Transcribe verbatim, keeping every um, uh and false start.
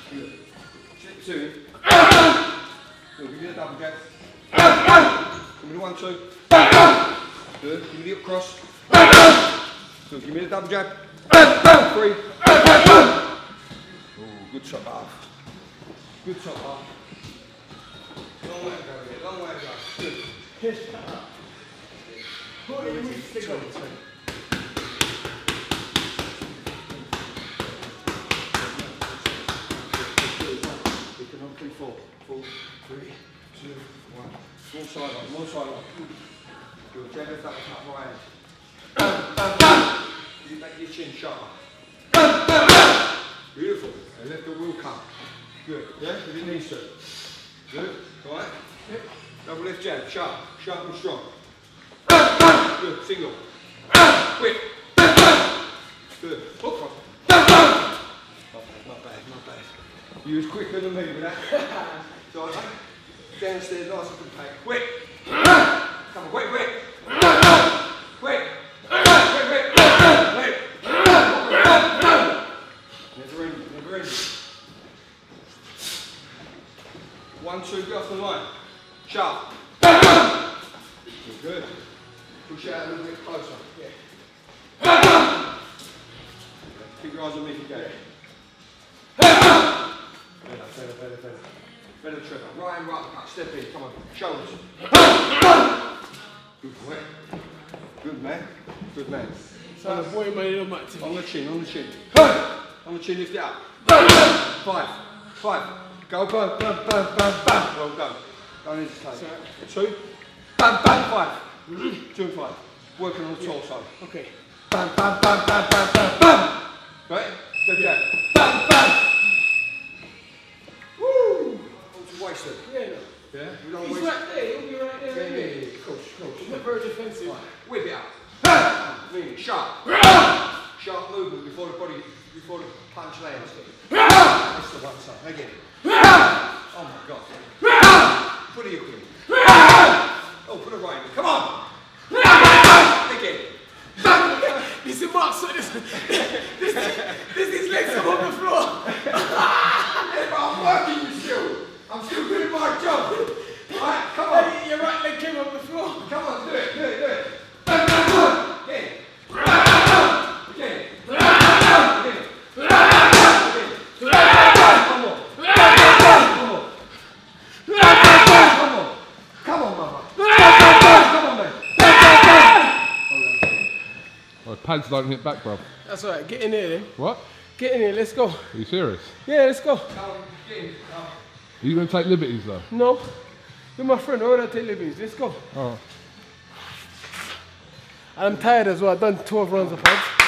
Good. Slip two. Good, give me the double jab. Give me the one, two. Good, give me the up cross. Good, give me the double jab. Three. Ooh, good top half. Good top half. Long way to go here, long way to go. Good. Yes. forty weeks to go. Three, four, four, three, two, one. One side on, one side on. Good. Jab left up, top right hand. You make your chin sharper. Beautiful. And let the wheel come. Good. Yeah? With your knees to. Good. Alright? Yep. Double left jab. Sharp. Sharp and strong. Good. Single. Quick. Good. Hook cross. Not bad, not bad, not bad. You was quicker than me with that. So, downstairs, nice and compact. Quick! Come on, quick, quick! Quick! Quick, quick! Quick! Never ending, never ending. One, two, go off the line. Sharp. Good. Push out a little bit closer. Yeah. Keep your eyes on me if you go. Better, better, better, better. Better trigger. Right and right cut. Step in. Come on. Shoulders. Good boy. Good man. Good man. So the boy made it active. On the chin, on the chin. On the chin, lift it up. Five. Five. Go, go, bam, bam, bam, bam. Well done. Don't hesitate. Two. Bam, bam, five. Two and five. Working on the torso. Okay. Bam, bam, bam, bam, bam, bam, bam. Right? Good jab. Bam, bam. Wasted. Yeah, no. Yeah? We don't He's waste right there, he'll be right there. Yeah, yeah, yeah, yeah. Coach, coach. He's not very defensive. Right. Whip it out. Lean it. Sharp. Sharp movement before the body, before the punch lands. That's the one side. Again. Oh my God. Put it in. Oh, put it right in. Come on. Again. This is Mark, so this, this, this is legs up on the floor. I'm working you still. I'm still doing my job. Alright, come on. Hey, your right leg came off the floor. Come on, do it, do it, do it. Again. Again. Again. Again. Come on. Come on. Come on. Come on, mama. Come on, man. Well, pads don't hit back, bro. That's alright, get in here then. What? Get in here, let's go. Are you serious? Yeah, let's go. Come on, get in. Are you going to take liberties though? No. You're my friend, why would I take liberties? Let's go. Oh. I'm tired as well, I've done twelve rounds of pads.